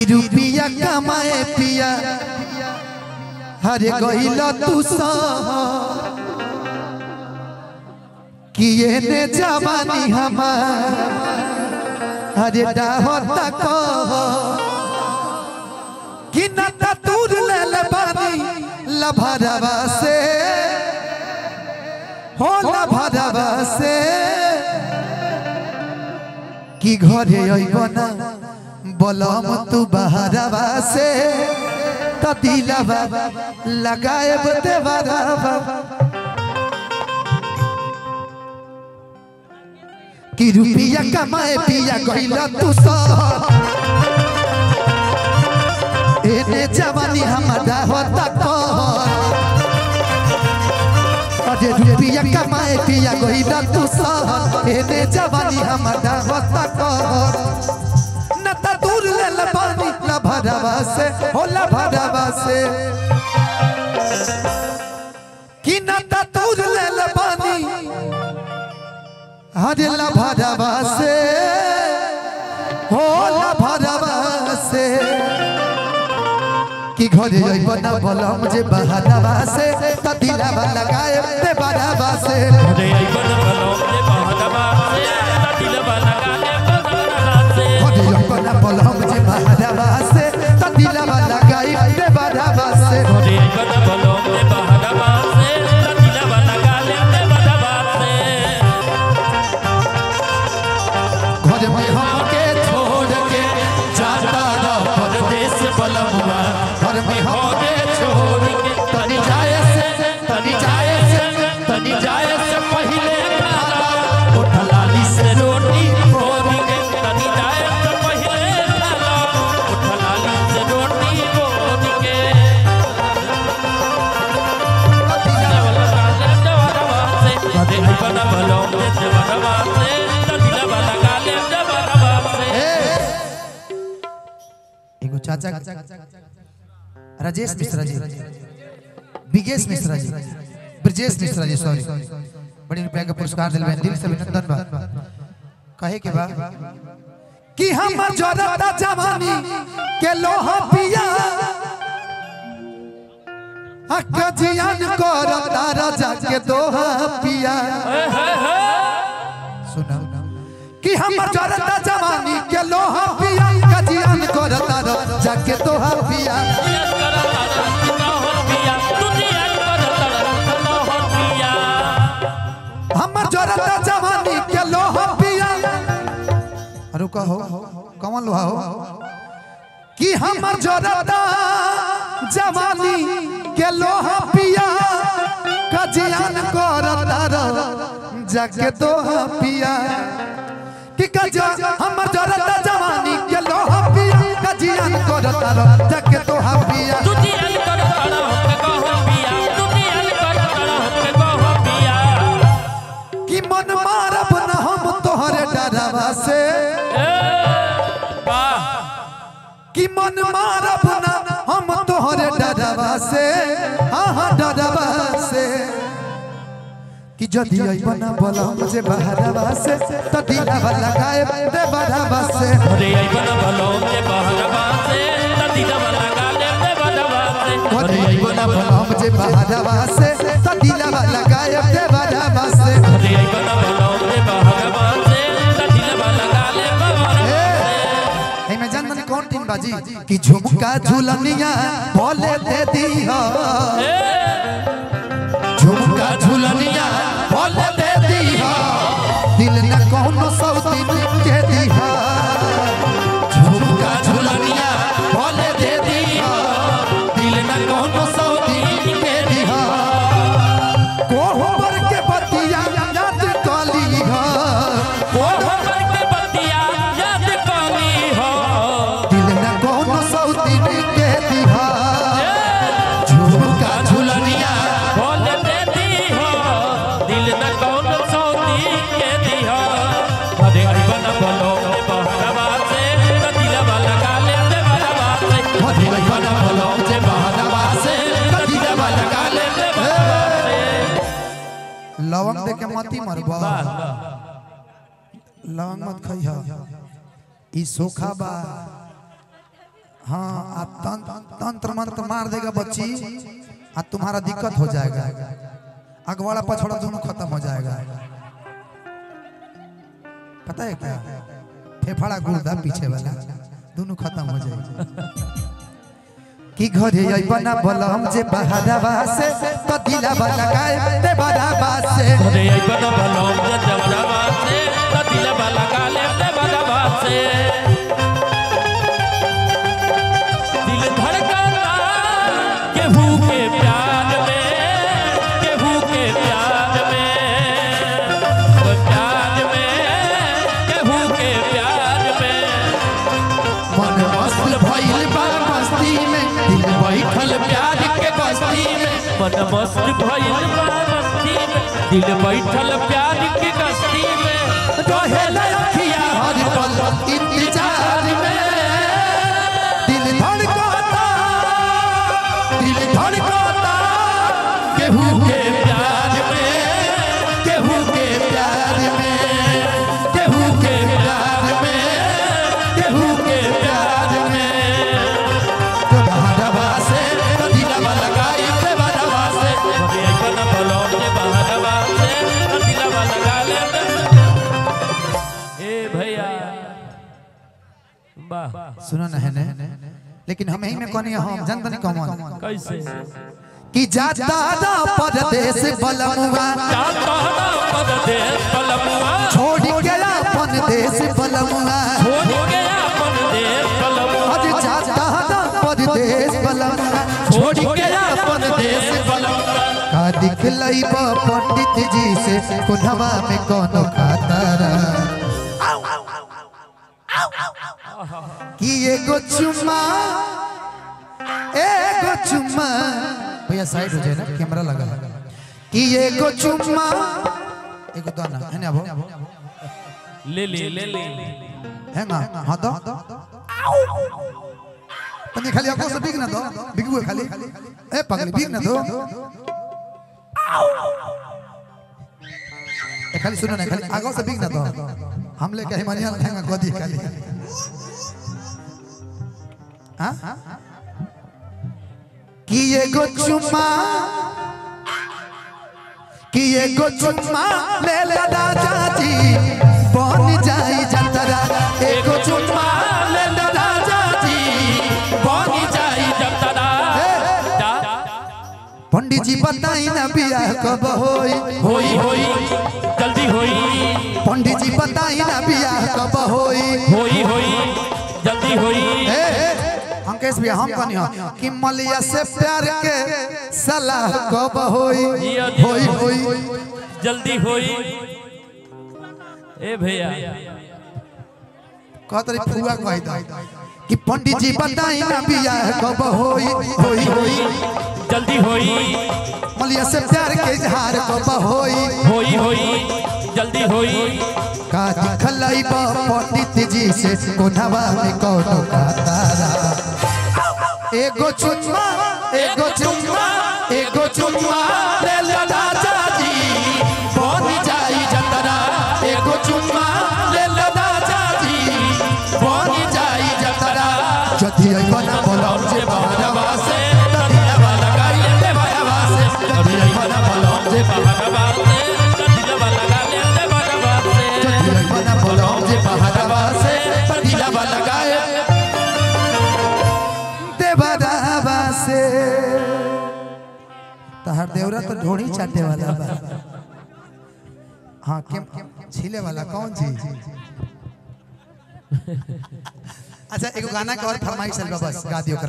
रुपया कमाए पिया हरे गहिला तू किए ने जवानी हमार हरे डाहता को कि नता तूर ले लबानी लभरवा से हो लभरवा से कि घरे अइबना बलम तू बहरवा से तो दिलवा लगाए देवरवा कि रुपया कमाए पिया गइला तू एने जवानी हमारा होता को अरे रुपया कमाए पिया गइला तू एने जवानी हमारा होता को नता दूर ले लबानी लभरवा से हो लभरवा से कि नता दूर ले लबानी हरे लभरवा से हो लभरवा से कि घरे अइबना बोला मुझे बहरवा से त दिलवा लगाए ते बहरवा से घरे अइबना बोला मुझे बहरवा से त दिलवा लगाए बहरवा से घरे अइबना बोला मुझे बहरवा से त दिलवा लगाए ते बहरवा से घरे अइबना बोला मुझे बहरवा से त दिलवा लगाए ते बहरवा से घर में हमके छोड़ के जाता रह परदेस बलमुआ घर में हमके छोड़ के तनी जाए से पहले खाला उठलाली से रोटी भोर के तनी जाए से पहले खाला उठलाली से रोटी भोर के दिलवा लगाले देवरवा से घरे अइबना बोला मुझे देवरवा से त दिलवा लगाले देवरवा से एगो चाचा राजेश मिश्रा जी विगेश मिश्रा जी ब्रजेश मिश्रा जी सॉरी बड़ी रुपया का पुरस्कार दिलवाए दिल से अभिनंदन बा कहे के बा कि हम जरता जवानी के लोहा पिया हक जियान करता राजा के दोहा पिया सुना कि हम जरता जवानी के लोहा पिया कजियान करता राजा के दोहा पिया हमर जरता जवानी के लोहा पिया अरे कहो कौन लोहा हो कि हमर जरता जवानी के लोहा पिया कजियान करता जाके दोहा पिया कि कजा हमर जरता जवानी के लोहा पिया कजियान करता जाके दोहा पिया कि मन मारब न हम तोहरे डरवा से कि मन मारब न हम तोहरे डरवा से हाँ डरवा से कि जदी अइबना बोला मुझे बहरवा से त दिलवा लगाए दे बहरवा से घरे अइबना बोला मुझे बहरवा से त दिलवा लगाए दे बहरवा से घरे अइबना बोला मुझे बहरवा से त दिलवा लगाए दे बहरवा से घरे अइबना बोला मुझे बहरवा से त दिलवा लगाए बहरवा से ए मैं जान मन कौन तीन बाजी कि झुमका झुलनिया बोले दे दी हो झुमका झुलनिया बोले दे दी हो दिल न कोनो सौतीन के दी हो झुमका झुलनिया बोले दे दी हो दिल न कोनो सौतीन के दी हो कोहबर के बतिया याद काली हो कोहबर के बतिया याद काली हो दिल न कोनो सौतीन के दी हो झुमका झुलनिया बोले दे दी हो दिल न कौन सौती के दी हो घरे अइबना बोला मुझे बहरवा से त दिलवा लगा ले देवरवा से घरे अइबना बोला मुझे बहरवा से त दिलवा लगा ले देवरवा से लवंग दे के मती मरबा लवंग मत खइहा ई सोखा बा हाँ आप तंत्र मंत्र मार देगा बच्ची और तुम्हारा दिक्कत हो जाएगा, अगवाड़ा पछवाड़ा दोनों खत्म हो जाएगा। पता है क्या, फेफड़ा गुर्दा पीछे वाला दोनों खत्म हो जाएगा। कि घरे बना बलम जे बहादवा से तो दिलावा लगाए ते बहादवा से, घरे बना बलम जे बहादवा से तो दिलावा लगा ले ते बहादवा से। दिल धड़कता केहू के प्यार में, केहू के प्यार में, प्यार में, केहू के प्यार में। मन मस्त भइल बा मस्ती में, दिल बैठल प्यार के बस्ती में। मन मस्त भइल बा मस्ती में, दिल बैठल प्यार के कस्ती में। रहेला अखिया हर पल इंतजार में, दिल धड़कता केहू के प्यार में, केहू के प्यार में, केहू के प्यार में, केहू के प्यार में। तो बहादवा से तो दिलवा लगाई ते बहादवा से, घरे बना बलम जे बहादवा से तो दिलावा लगा ले। ए भैया वाह, सुनो ना है ने, लेकिन हम ही में कौन है, हम जानते नहीं कौन कैसे कि जाता ना परदेश बलमुआ, जाता ना परदेश बलमुआ, छोड़ गया अपन देश बलमुआ, छोड़ गया अपन देश बलमुआ। आज जाता ना परदेश बलमुआ, छोड़ गया अपन देश बलमुआ। का दिखलई बा पंडित जी से कुनवा में कोनो खातारा, कि एगो चुम्मा भैया साइड हो जाए ना, कैमरा लगा कि एगो चुम्मा एगो दाना है ना, ले है ना, हाँ दो तनी खाली आंखों से बिग ना दो, बिगुए खाली ए पगली बिग ना दो ए खाली सुनो ना, खाली आंखों से बिग ना दो, हम लेके हिमालय खाएंगे गोदी खाली। हाँ कि एगो चुम्मा ले ले राजा जी बन जाई जतरा, एगो चुम्मा ले ले राजा जी बन जाई जतरा। पंडित जी बताई ना बियाह कब होई, जल्दी होई। पंडित जी बताई ना बियाह कब होई, जल्दी होई। अंकेश भैया हम कहनी हो कि मलिया से प्यार के सलाह कब होई, जल्दी होई। ए भैया कहतरी फुआ कह दो कि पंडित जी बताई ना बियाह कब होई, जल्दी होई। मलिया से प्यार के इजहार कब होई, जल्दी होई। का दिखलई बा पंडित जी से कोनवा में कोनो खातारा, एगो चुम्मा ले ले राजा जी बन जाई जतरा, एगो चुम्मा ले ले राजा जी बन जाई जतरा। जदी आई बना बलम जे बहादवा से तो दिलवा लगाई ले बहादवा से, जदी आई बना बलम जे बहादवा से तो दिलवा लगा ले बहादवा से, जदी आई बना बलम जे बहादवा से तो दिलवा लगाए बहादवा से। तहर देवरा तो ढोड़ी चाटे वाला बा, हाँ छीले वाला कौन चीज। अच्छा एगो गाना का और फरमाइश है बस गा दियो।